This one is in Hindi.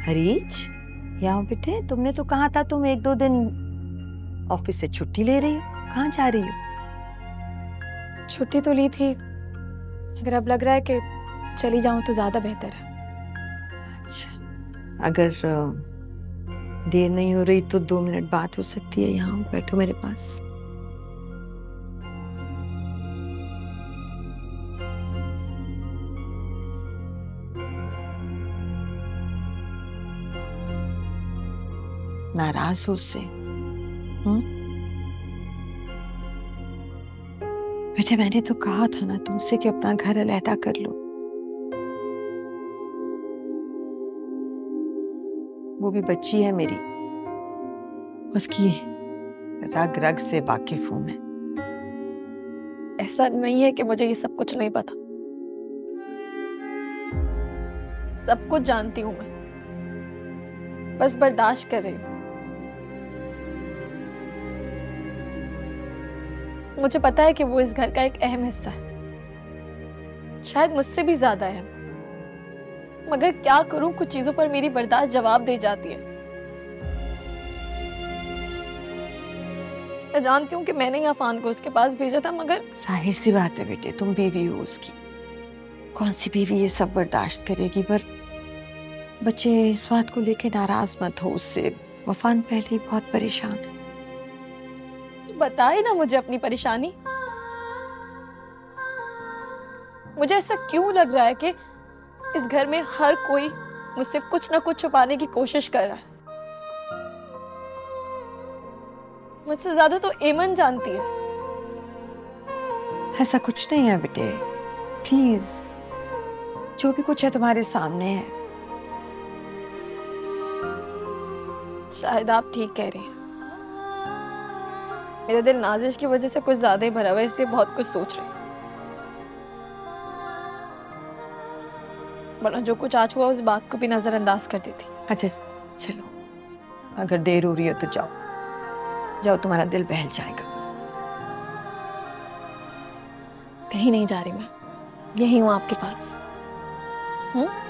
हरीज, यहाँ बेटे, तुमने तो कहा था तुम 1-2 दिन ऑफिस से छुट्टी ले रही हो। कहाँ जा रही हो? छुट्टी तो ली थी, मगर अब लग रहा है कि चली जाऊं तो ज्यादा बेहतर है। अच्छा, अगर देर नहीं हो रही तो 2 मिनट बात हो सकती है। यहाँ बैठो मेरे पास। नाराज हो उससे? बेटे, मैंने तो कहा था ना तुमसे कि अपना घर अलहदा कर लो। वो भी बच्ची है मेरी, उसकी रग रग से वाकिफ हूं मैं। ऐसा नहीं है कि मुझे ये सब कुछ नहीं पता, सब कुछ जानती हूं मैं, बस बर्दाश्त कर रही हूं। मुझे पता है कि वो इस घर का एक अहम हिस्सा है, शायद मुझसे भी ज्यादा अहम, मगर क्या करूं, कुछ चीजों पर मेरी बर्दाश्त जवाब दे जाती है। मैं जानती हूँ कि मैंने ही अफान को उसके पास भेजा था, मगर जाहिर सी बात है बेटे, तुम बीवी हो उसकी। कौन सी बीवी ये सब बर्दाश्त करेगी? पर बच्चे, इस बात को लेके नाराज मत हो उससे। वफान पहले ही बहुत परेशान है। बताए ना मुझे अपनी परेशानी। मुझे ऐसा क्यों लग रहा है कि इस घर में हर कोई मुझसे कुछ ना कुछ छुपाने की कोशिश कर रहा है। मुझसे ज्यादा तो एमन जानती है। ऐसा कुछ नहीं है बेटे, प्लीज। जो भी कुछ है तुम्हारे सामने है। शायद आप ठीक कह रही हैं। मेरा दिल नाजिश की वजह से कुछ ज्यादा ही भरा हुआ है, इसलिए बहुत कुछ सोच रही हूँ। वरना जो कुछ आज हुआ उस बात को भी नजरअंदाज कर देती। अच्छा चलो, अगर देर हो रही है तो जाओ जाओ, तुम्हारा दिल बहल जाएगा। कहीं नहीं जा रही मैं, यही हूँ आपके पास।